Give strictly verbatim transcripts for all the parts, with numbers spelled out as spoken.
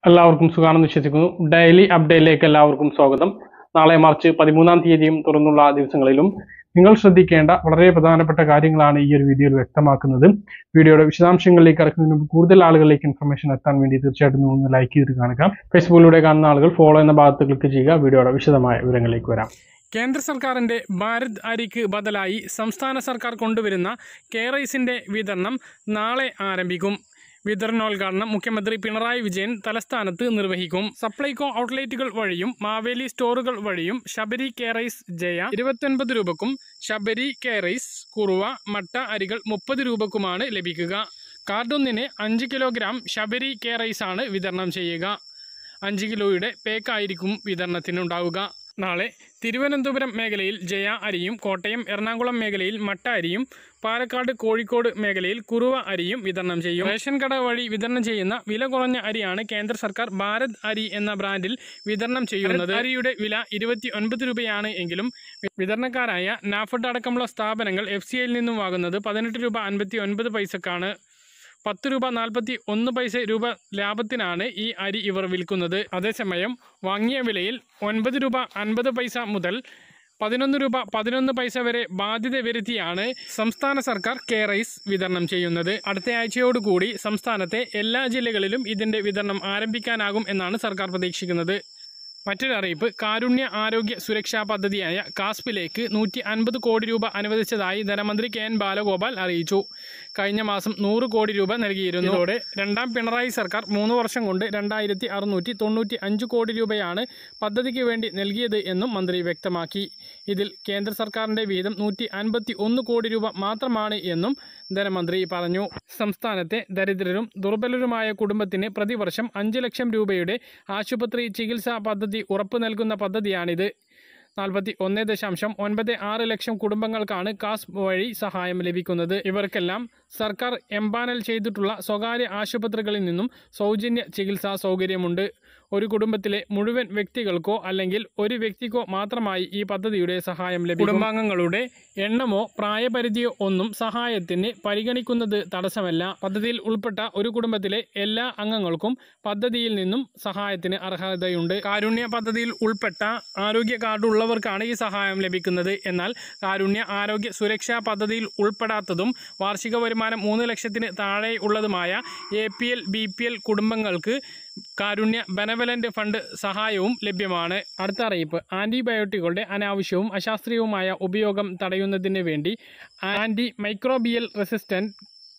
എല്ലാവർക്കും സുഖാണെന്ന് വിശ്വസിക്കുന്നു. ഡെയിലി അപ്ഡേറ്റിലേക്ക് എല്ലാവർക്കും സ്വാഗതം. നാളെ മാർച്ച് പതിമൂന്നാം തീയതിയും തുറന്നുള്ള ദിവസങ്ങളിലും നിങ്ങൾ ശ്രദ്ധിക്കേണ്ട വളരെ പ്രധാനപ്പെട്ട കാര്യങ്ങളാണ് ഈ ഒരു വീഡിയോയിൽ വ്യക്തമാക്കുന്നത്. വീഡിയോയുടെ വിശദാംശങ്ങളിലേക്ക് കടക്കുന്നതിന് മുമ്പ് കൂടുതൽ ആളുകളിലേക്ക് ഇൻഫർമേഷൻ എത്താൻ വേണ്ടി തീർച്ചയായിട്ടും ഒന്ന് ലൈക്ക് ചെയ്ത് കാണുക. ഫേസ്ബുക്കിലൂടെ കാണുന്ന ആളുകൾ ഫോളോ എന്ന ഭാഗത്ത് ക്ലിക്ക് ചെയ്യുക. വീഡിയോയുടെ വിശദമായ വിവരങ്ങളിലേക്ക് വരാം. കേന്ദ്ര സർക്കാരിൻ്റെ ഭാരത് അരിക്ക് ബദലായി സംസ്ഥാന സർക്കാർ കൊണ്ടുവരുന്ന കെ റൈസിൻ്റെ വിതരണം നാളെ ആരംഭിക്കും. വിതരണോദ്ഘാടനം മുഖ്യമന്ത്രി പിണറായി വിജയൻ തലസ്ഥാനത്ത് നിർവഹിക്കും. സപ്ലൈകോ ഔട്ട്ലെറ്റുകൾ വഴിയും മാവേലി സ്റ്റോറുകൾ വഴിയും ശബരി കെ റൈസ് ജയ ഇരുപത്തൊൻപത് രൂപക്കും ശബരി കെ റൈസ് കുറുവ മട്ട അരികൾ മുപ്പത് രൂപക്കുമാണ് ലഭിക്കുക. കാർഡൊന്നിന് അഞ്ച് കിലോഗ്രാം ശബരി കെ റൈസാണ് വിതരണം ചെയ്യുക. അഞ്ച് കിലോയുടെ പേക്കായിരിക്കും വിതരണത്തിനുണ്ടാവുക. നാളെ തിരുവനന്തപുരം മേഖലയിൽ ജയ അരിയും കോട്ടയം എറണാകുളം മേഖലയിൽ മട്ട അരിയും പാലക്കാട് കോഴിക്കോട് മേഖലയിൽ കുറുവ അരിയും വിതരണം ചെയ്യും. റേഷൻ കട വഴി വിതരണം ചെയ്യുന്ന വില കുറഞ്ഞ അരിയാണ് കേന്ദ്ര സർക്കാർ ഭാരത് അരി എന്ന ബ്രാൻഡിൽ വിതരണം ചെയ്യുന്നത്. അരിയുടെ വില ഇരുപത്തി ഒൻപത് രൂപയാണ് എങ്കിലും വിതരണക്കാരായ നാഫഡ് അടക്കമുള്ള സ്ഥാപനങ്ങൾ എഫ് സി ഐയിൽ നിന്നും വാങ്ങുന്നത് പതിനെട്ട് രൂപ അൻപത്തി ഒൻപത് പൈസക്കാണ്. പത്ത് രൂപ നാൽപ്പത്തി ഒന്ന് പൈസ രൂപ ലാഭത്തിനാണ് ഈ അരി ഇവർ വിൽക്കുന്നത്. അതേസമയം വാങ്ങിയ വിലയിൽ ഒൻപത് രൂപ അൻപത് പൈസ മുതൽ പതിനൊന്ന് രൂപ പതിനൊന്ന് പൈസ വരെ ബാധ്യത വരുത്തിയാണ് സംസ്ഥാന സർക്കാർ കെ റൈസ് വിതരണം ചെയ്യുന്നത്. അടുത്ത ആഴ്ചയോടുകൂടി സംസ്ഥാനത്തെ എല്ലാ ജില്ലകളിലും ഇതിൻ്റെ വിതരണം ആരംഭിക്കാനാകും എന്നാണ് സർക്കാർ പ്രതീക്ഷിക്കുന്നത്. മറ്റൊരു അറിയിപ്പ്, കാരുണ്യ ആരോഗ്യ സുരക്ഷാ പദ്ധതിയായ കാസ്പിലേക്ക് നൂറ്റി അൻപത് കോടി രൂപ അനുവദിച്ചതായി ധനമന്ത്രി കെ എൻ ബാലഗോപാൽ അറിയിച്ചു. കഴിഞ്ഞ മാസം നൂറ് കോടി രൂപ നൽകിയിരുന്നു. ഇതോടെ രണ്ടാം പിണറായി സർക്കാർ മൂന്ന് വർഷം കൊണ്ട് രണ്ടായിരത്തി അറുന്നൂറ്റി തൊണ്ണൂറ്റി അഞ്ച് കോടി രൂപയാണ് പദ്ധതിക്ക് വേണ്ടി നൽകിയത് എന്നും മന്ത്രി വ്യക്തമാക്കി. ഇതിൽ കേന്ദ്ര സർക്കാരിൻ്റെ വീതം നൂറ്റി അൻപത്തി ഒന്ന് കോടി രൂപ മാത്രമാണ് എന്നും ധനമന്ത്രി പറഞ്ഞു. സംസ്ഥാനത്തെ ദരിദ്രരും ദുർബലരുമായ കുടുംബത്തിന് പ്രതിവർഷം അഞ്ച് ലക്ഷം രൂപയുടെ ആശുപത്രി ചികിത്സാ പദ്ധതി ഉറപ്പു നൽകുന്ന പദ്ധതിയാണിത്. നാൽപ്പത്തി ഒന്ന് ദശാംശം ഒൻപത് ആറ് ലക്ഷം കുടുംബങ്ങൾക്കാണ് കാസ്പ് വഴി സഹായം ലഭിക്കുന്നത്. ഇവർക്കെല്ലാം സർക്കാർ എംപാനൽ ചെയ്തിട്ടുള്ള സ്വകാര്യ ആശുപത്രികളിൽ നിന്നും സൗജന്യ ചികിത്സാ സൗകര്യമുണ്ട്. ഒരു കുടുംബത്തിലെ മുഴുവൻ വ്യക്തികൾക്കോ അല്ലെങ്കിൽ ഒരു വ്യക്തിക്കോ മാത്രമായി ഈ പദ്ധതിയുടെ സഹായം ലഭിക്കും. കുടുംബാംഗങ്ങളുടെ എണ്ണമോ പ്രായപരിധിയോ ഒന്നും സഹായത്തിന് പരിഗണിക്കുന്നത് തടസ്സമല്ല. പദ്ധതിയിൽ ഉൾപ്പെട്ട ഒരു കുടുംബത്തിലെ എല്ലാ അംഗങ്ങൾക്കും പദ്ധതിയിൽ നിന്നും സഹായത്തിന് അർഹതയുണ്ട്. കാരുണ്യ പദ്ധതിയിൽ ഉൾപ്പെട്ട ആരോഗ്യ കാർഡ് ഉള്ളവർക്കാണ് ഈ സഹായം ലഭിക്കുന്നത്. എന്നാൽ കാരുണ്യ ആരോഗ്യ സുരക്ഷാ പദ്ധതിയിൽ ഉൾപ്പെടാത്തതും വാർഷിക വരുമാനം മൂന്ന് ലക്ഷത്തിന് താഴെ ഉള്ളതുമായ A P L B P L കുടുംബങ്ങൾക്ക് കാരുണ്യ ബെനവലന്റ് ഫണ്ട് സഹായവും ലഭ്യമാണ്. അടുത്ത അറിയിപ്പ്, ആൻറ്റിബയോട്ടിക്കുകളുടെ അനാവശ്യവും അശാസ്ത്രീയവുമായ ഉപയോഗം തടയുന്നതിന് വേണ്ടി anti microbial resistant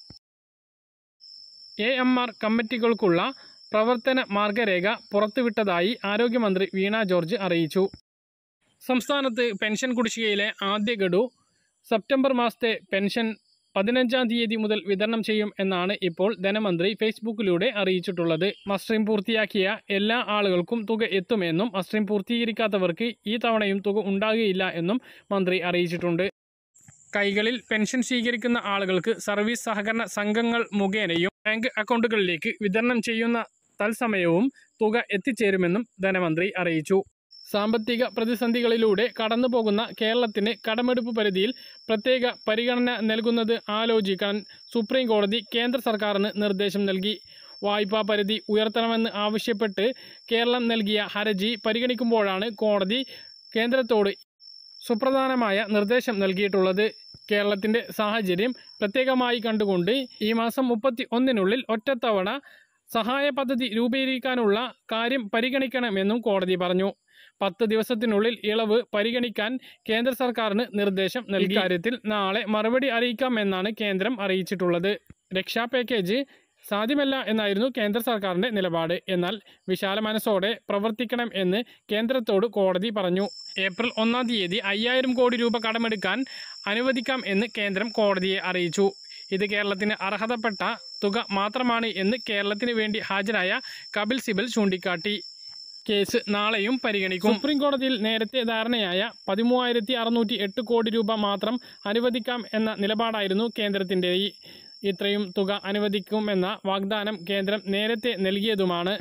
A M R കമ്മിറ്റികൾക്കുള്ള പ്രവർത്തന മാർഗരേഖ പുറത്തുവിട്ടതായി ആരോഗ്യമന്ത്രി വീണ ജോർജ് അറിയിച്ചു. സംസ്ഥാനത്ത് പെൻഷൻ കുടിശ്ശികയിലെ ആദ്യ ഗഡു സെപ്റ്റംബർ മാസത്തെ പെൻഷൻ പതിനഞ്ചാം തീയതി മുതൽ വിതരണം ചെയ്യും എന്നാണ് ഇപ്പോൾ ധനമന്ത്രി ഫേസ്ബുക്കിലൂടെ അറിയിച്ചിട്ടുള്ളത്. മസ്റ്ററിംഗ് പൂർത്തിയാക്കിയ എല്ലാ ആളുകൾക്കും തുക എത്തുമെന്നും മസ്റ്ററിംഗ് പൂർത്തീകരിക്കാത്തവർക്ക് ഈ തവണയും തുക ഉണ്ടാകുകയില്ല എന്നും മന്ത്രി അറിയിച്ചിട്ടുണ്ട്. കൈകളിൽ പെൻഷൻ സ്വീകരിക്കുന്ന ആളുകൾക്ക് സർവീസ് സഹകരണ സംഘങ്ങൾ മുഖേനയും ബാങ്ക് അക്കൗണ്ടുകളിലേക്ക് വിതരണം ചെയ്യുന്ന തത്സമയവും തുക എത്തിച്ചേരുമെന്നും ധനമന്ത്രി അറിയിച്ചു. സാമ്പത്തിക പ്രതിസന്ധികളിലൂടെ കടന്നു പോകുന്ന കേരളത്തിന് കടമെടുപ്പ് പരിധിയിൽ പ്രത്യേക പരിഗണന നൽകുന്നത് ആലോചിക്കാൻ സുപ്രീം കോടതി കേന്ദ്ര സർക്കാരിന് നിർദ്ദേശം നൽകി. വായ്പാ പരിധി ഉയർത്തണമെന്ന് ആവശ്യപ്പെട്ട് കേരളം നൽകിയ ഹർജി പരിഗണിക്കുമ്പോഴാണ് കോടതി കേന്ദ്രത്തോട് സുപ്രധാനമായ നിർദ്ദേശം നൽകിയിട്ടുള്ളത്. കേരളത്തിൻ്റെ സാഹചര്യം പ്രത്യേകമായി കണ്ടുകൊണ്ട് ഈ മാസം മുപ്പത്തി ഒന്നിനുള്ളിൽ ഒറ്റത്തവണ സഹായ പദ്ധതി രൂപീകരിക്കാനുള്ള കാര്യം പരിഗണിക്കണമെന്നും കോടതി പറഞ്ഞു. പത്ത് ദിവസത്തിനുള്ളിൽ ഇളവ് പരിഗണിക്കാൻ കേന്ദ്ര സർക്കാരിന് നിർദ്ദേശം നൽകി. കാര്യത്തിൽ നാളെ മറുപടി അറിയിക്കാമെന്നാണ് കേന്ദ്രം അറിയിച്ചിട്ടുള്ളത്. രക്ഷാ പാക്കേജ് സാധ്യമല്ല എന്നായിരുന്നു കേന്ദ്ര സർക്കാരിൻ്റെ നിലപാട്. എന്നാൽ വിശാല മനസ്സോടെ പ്രവർത്തിക്കണം എന്ന് കേന്ദ്രത്തോട് കോടതി പറഞ്ഞു. ഏപ്രിൽ ഒന്നാം തീയതി അയ്യായിരം കോടി രൂപ കടമെടുക്കാൻ അനുവദിക്കാം എന്ന് കേന്ദ്രം കോടതിയെ അറിയിച്ചു. ഇത് കേരളത്തിന് അർഹതപ്പെട്ട തുക മാത്രമാണ് എന്ന് കേരളത്തിന് വേണ്ടി ഹാജരായ കപിൽ സിബൽ ചൂണ്ടിക്കാട്ടി. കേസ് നാളെയും പരിഗണിക്കും. സുപ്രീം കോടതിയിൽ നേരത്തെ ധാരണയായ പതിമൂവായിരത്തി അറുന്നൂറ്റി എട്ട് കോടി രൂപ മാത്രം അനുവദിക്കാം എന്ന നിലപാടായിരുന്നു കേന്ദ്രത്തിൻ്റെ. ഇത്രയും തുക അനുവദിക്കുമെന്ന വാഗ്ദാനം കേന്ദ്രം നേരത്തെ നൽകിയതുമാണ്.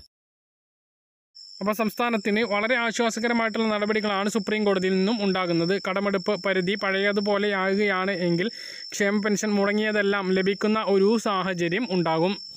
അപ്പോൾ സംസ്ഥാനത്തിന് വളരെ ആശ്വാസകരമായിട്ടുള്ള നടപടികളാണ് സുപ്രീം കോടതിയിൽ നിന്നും ഉണ്ടാകുന്നത്. കടമെടുപ്പ് പരിധി പഴയതുപോലെയാകുകയാണ് എങ്കിൽ ക്ഷേമ പെൻഷൻ മുടങ്ങിയതെല്ലാം ലഭിക്കുന്ന ഒരു സാഹചര്യം ഉണ്ടാകും.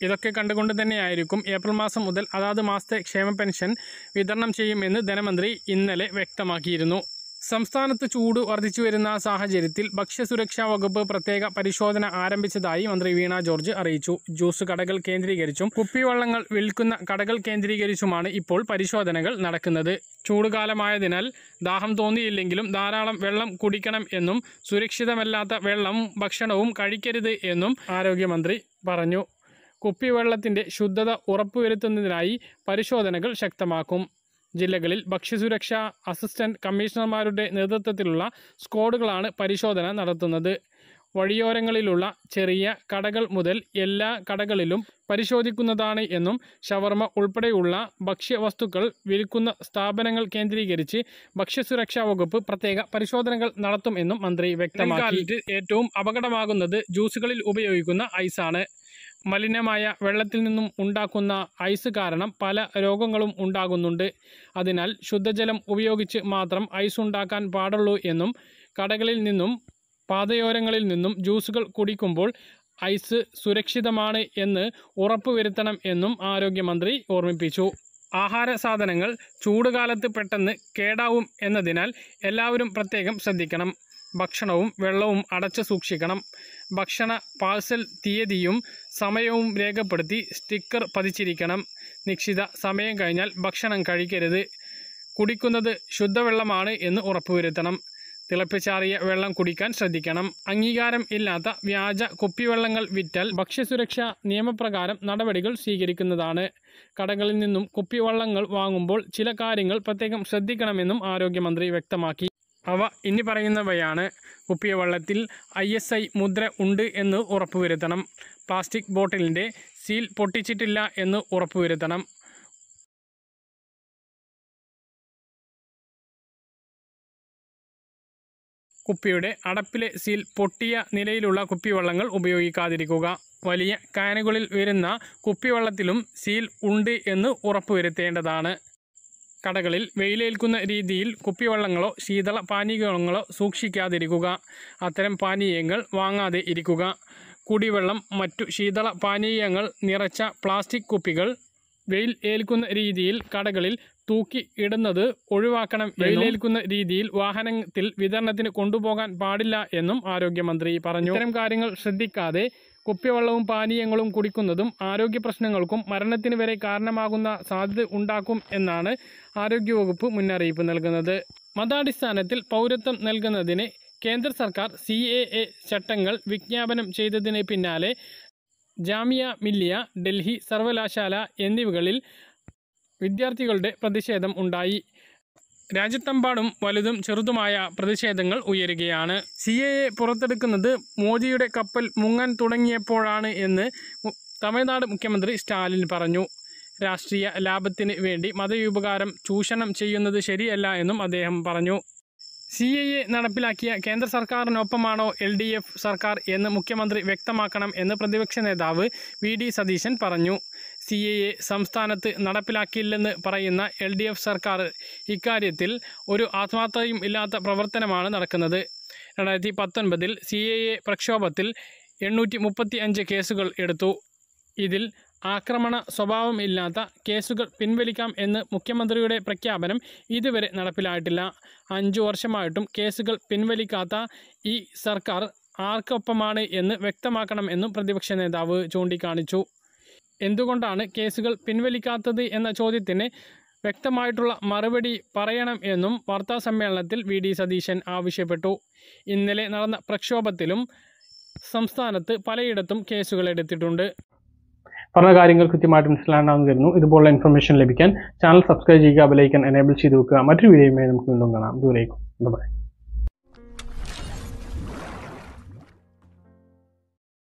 ഇതൊക്കെ കണ്ടുകൊണ്ട് തന്നെയായിരിക്കും ഏപ്രിൽ മാസം മുതൽ അതാത് മാസത്തെ ക്ഷേമ പെൻഷൻ വിതരണം ചെയ്യുമെന്ന് ധനമന്ത്രി ഇന്നലെ വ്യക്തമാക്കിയിരുന്നു. സംസ്ഥാനത്ത് ചൂട് വർദ്ധിച്ചു വരുന്ന സാഹചര്യത്തിൽ ഭക്ഷ്യസുരക്ഷാ വകുപ്പ് പ്രത്യേക പരിശോധന ആരംഭിച്ചതായി മന്ത്രി വീണ ജോർജ് അറിയിച്ചു. ജ്യൂസ് കടകൾ കേന്ദ്രീകരിച്ചും കുപ്പിവെള്ളങ്ങൾ വിൽക്കുന്ന കടകൾ കേന്ദ്രീകരിച്ചുമാണ് ഇപ്പോൾ പരിശോധനകൾ നടക്കുന്നത്. ചൂടുകാലമായതിനാൽ ദാഹം തോന്നിയില്ലെങ്കിലും ധാരാളം വെള്ളം കുടിക്കണം എന്നും സുരക്ഷിതമല്ലാത്ത വെള്ളവും ഭക്ഷണവും കഴിക്കരുത് എന്നും ആരോഗ്യമന്ത്രി പറഞ്ഞു. കുപ്പിവെള്ളത്തിന്റെ ശുദ്ധത ഉറപ്പുവരുത്തുന്നതിനായി പരിശോധനകൾ ശക്തമാക്കും. ജില്ലകളിൽ ഭക്ഷ്യസുരക്ഷാ അസിസ്റ്റന്റ് കമ്മീഷണർമാരുടെ നേതൃത്വത്തിലുള്ള സ്ക്വാഡുകളാണ് പരിശോധന നടത്തുന്നത്. വഴിയോരങ്ങളിലുള്ള ചെറിയ കടകൾ മുതൽ എല്ലാ കടകളിലും പരിശോധിക്കുന്നതാണ് എന്നും ഷവർമ ഉൾപ്പെടെയുള്ള ഭക്ഷ്യവസ്തുക്കൾ വിൽക്കുന്ന സ്ഥാപനങ്ങൾ കേന്ദ്രീകരിച്ച് ഭക്ഷ്യസുരക്ഷാ വകുപ്പ് പ്രത്യേക പരിശോധനകൾ നടത്തും എന്നും മന്ത്രി വ്യക്തമാക്കി. ഏറ്റവും അപകടമാകുന്നത് ജ്യൂസുകളിൽ ഉപയോഗിക്കുന്ന ഐസാണ്. മലിനമായ വെള്ളത്തിൽ നിന്നും ഉണ്ടാക്കുന്ന ഐസ് കാരണം പല രോഗങ്ങളും ഉണ്ടാകുന്നുണ്ട്. അതിനാൽ ശുദ്ധജലം ഉപയോഗിച്ച് മാത്രം ഐസ് ഉണ്ടാക്കാൻ പാടുള്ളൂ എന്നും കടകളിൽ നിന്നും പാതയോരങ്ങളിൽ നിന്നും ജ്യൂസുകൾ കുടിക്കുമ്പോൾ ഐസ് സുരക്ഷിതമാണ് എന്ന് ഉറപ്പുവരുത്തണം എന്നും ആരോഗ്യമന്ത്രി ഓർമ്മിപ്പിച്ചു. ആഹാര സാധനങ്ങൾ ചൂടുകാലത്ത് പെട്ടെന്ന് കേടാവും എന്നതിനാൽ എല്ലാവരും പ്രത്യേകം ശ്രദ്ധിക്കണം. ഭക്ഷണവും വെള്ളവും അടച്ചു സൂക്ഷിക്കണം. ഭക്ഷണ പാഴ്സൽ തീയതിയും സമയവും രേഖപ്പെടുത്തി സ്റ്റിക്കർ പതിച്ചിരിക്കണം. നിശ്ചിത സമയം കഴിഞ്ഞാൽ ഭക്ഷണം കഴിക്കരുത്. കുടിക്കുന്നത് ശുദ്ധവെള്ളമാണ് എന്ന് ഉറപ്പുവരുത്തണം. തിളപ്പിച്ചാറിയ വെള്ളം കുടിക്കാൻ ശ്രദ്ധിക്കണം. അംഗീകാരം ഇല്ലാത്ത വ്യാജ കുപ്പിവെള്ളങ്ങൾ വിറ്റാൽ ഭക്ഷ്യസുരക്ഷാ നിയമപ്രകാരം നടപടികൾ സ്വീകരിക്കുന്നതാണ്. കടകളിൽ നിന്നും കുപ്പിവെള്ളങ്ങൾ വാങ്ങുമ്പോൾ ചില കാര്യങ്ങൾ പ്രത്യേകം ശ്രദ്ധിക്കണമെന്നും ആരോഗ്യമന്ത്രി വ്യക്തമാക്കി. അവ ഇനി പറയുന്നവയാണ്. കുപ്പിവെള്ളത്തിൽ ഐ എസ് ഐ മുദ്ര ഉണ്ട് എന്ന് ഉറപ്പുവരുത്തണം. പ്ലാസ്റ്റിക് ബോട്ടിലിൻ്റെ സീൽ പൊട്ടിച്ചിട്ടില്ല എന്ന് ഉറപ്പുവരുത്തണം. കുപ്പിയുടെ അടപ്പിലെ സീൽ പൊട്ടിയ നിലയിലുള്ള കുപ്പിവെള്ളങ്ങൾ ഉപയോഗിക്കാതിരിക്കുക. വലിയ കാനുകളിൽ വരുന്ന കുപ്പിവെള്ളത്തിലും സീൽ ഉണ്ട് എന്ന് ഉറപ്പുവരുത്തേണ്ടതാണ്. കടകളിൽ വെയിലേൽക്കുന്ന രീതിയിൽ കുപ്പിവെള്ളങ്ങളോ ശീതള പാനീയങ്ങളോ സൂക്ഷിക്കാതിരിക്കുക. അത്തരം പാനീയങ്ങൾ വാങ്ങാതെ ഇരിക്കുക. കുടിവെള്ളം, മറ്റു ശീതള പാനീയങ്ങൾ നിറച്ച പ്ലാസ്റ്റിക് കുപ്പികൾ വെയിൽ ഏൽക്കുന്ന രീതിയിൽ കടകളിൽ തൂക്കി ഇടുന്നത് ഒഴിവാക്കണം. വെയിലേൽക്കുന്ന രീതിയിൽ വാഹനത്തിൽ വിതരണത്തിന് കൊണ്ടുപോകാൻ പാടില്ല എന്നും ആരോഗ്യമന്ത്രി പറഞ്ഞു. ഇത്തരം കാര്യങ്ങൾ ശ്രദ്ധിക്കാതെ കുപ്പിവെള്ളവും പാനീയങ്ങളും കുടിക്കുന്നതും ആരോഗ്യ പ്രശ്നങ്ങൾക്കും മരണത്തിന് വരെ കാരണമാകുന്ന സാധ്യത ഉണ്ടാക്കും എന്നാണ് ആരോഗ്യവകുപ്പ് മുന്നറിയിപ്പ് നൽകുന്നത്. മതാടിസ്ഥാനത്തിൽ പൗരത്വം നൽകുന്നതിന് കേന്ദ്ര സർക്കാർ സി എ എ ചട്ടങ്ങൾ വിജ്ഞാപനം ചെയ്തതിന് പിന്നാലെ ജാമിയ മില്ലിയ, ഡൽഹി സർവകലാശാല എന്നിവകളിൽ വിദ്യാർത്ഥികളുടെ പ്രതിഷേധം ഉണ്ടായി. രാജ്യത്തെമ്പാടും വലുതും ചെറുതുമായ പ്രതിഷേധങ്ങൾ ഉയരുകയാണ്. സി എ എ പുറത്തെടുക്കുന്നത് മോദിയുടെ കപ്പൽ മുങ്ങാൻ തുടങ്ങിയപ്പോഴാണ് എന്ന് തമിഴ്നാട് മുഖ്യമന്ത്രി സ്റ്റാലിൻ പറഞ്ഞു. രാഷ്ട്രീയ ലാഭത്തിന് വേണ്ടി മതവിഭാഗം ചൂഷണം ചെയ്യുന്നത് ശരിയല്ല എന്നും അദ്ദേഹം പറഞ്ഞു. സി എ എ നടപ്പിലാക്കിയ കേന്ദ്ര സർക്കാരിനൊപ്പമാണോ എൽ ഡി എഫ് സർക്കാർ എന്ന് മുഖ്യമന്ത്രി വ്യക്തമാക്കണം എന്ന് പ്രതിപക്ഷ നേതാവ് വി ഡി സതീശൻ പറഞ്ഞു. സി എ എ സംസ്ഥാനത്ത് നടപ്പിലാക്കിയില്ലെന്ന് പറയുന്ന എൽ ഡി എഫ് സർക്കാർ ഇക്കാര്യത്തിൽ ഒരു ആത്മാർത്ഥതയും ഇല്ലാത്ത പ്രവർത്തനമാണ് നടക്കുന്നത്. രണ്ടായിരത്തി പത്തൊൻപതിൽ സി എ എ പ്രക്ഷോഭത്തിൽ എണ്ണൂറ്റി മുപ്പത്തി അഞ്ച് കേസുകൾ എടുത്തു. ഇതിൽ ആക്രമണ സ്വഭാവം ഇല്ലാത്ത കേസുകൾ പിൻവലിക്കാം എന്ന് മുഖ്യമന്ത്രിയുടെ പ്രഖ്യാപനം ഇതുവരെ നടപ്പിലായിട്ടില്ല. അഞ്ചു വർഷമായിട്ടും കേസുകൾ പിൻവലിക്കാത്ത ഈ സർക്കാർ ആർക്കൊപ്പമാണ് എന്ന് വ്യക്തമാക്കണം എന്നും പ്രതിപക്ഷ നേതാവ് ചൂണ്ടിക്കാണിച്ചു. എന്തുകൊണ്ടാണ് കേസുകൾ പിൻവലിക്കാത്തത് എന്ന ചോദ്യത്തിന് വ്യക്തമായിട്ടുള്ള മറുപടി പറയണം എന്നും വാർത്താസമ്മേളനത്തിൽ വി ഡി സതീശൻ ആവശ്യപ്പെട്ടു. ഇന്നലെ നടന്ന പ്രക്ഷോഭത്തിലും സംസ്ഥാനത്ത് പലയിടത്തും കേസുകൾ എടുത്തിട്ടുണ്ട്. പറഞ്ഞ കാര്യങ്ങൾ കൃത്യമായിട്ട് മനസ്സിലാണെന്ന് കരുതുന്നു. ഇതുപോലുള്ള ഇൻഫർമേഷൻ ലഭിക്കാൻ ചാനൽ സബ്സ്ക്രൈബ് ചെയ്യുക, ബെൽ ഐക്കൺ എനേബിൾ ചെയ്ത് വെക്കുക. മറ്റൊരു വീഡിയോയുമായി നമുക്ക് വീണ്ടും കാണാം. ദൂരേക്കും ബൈ.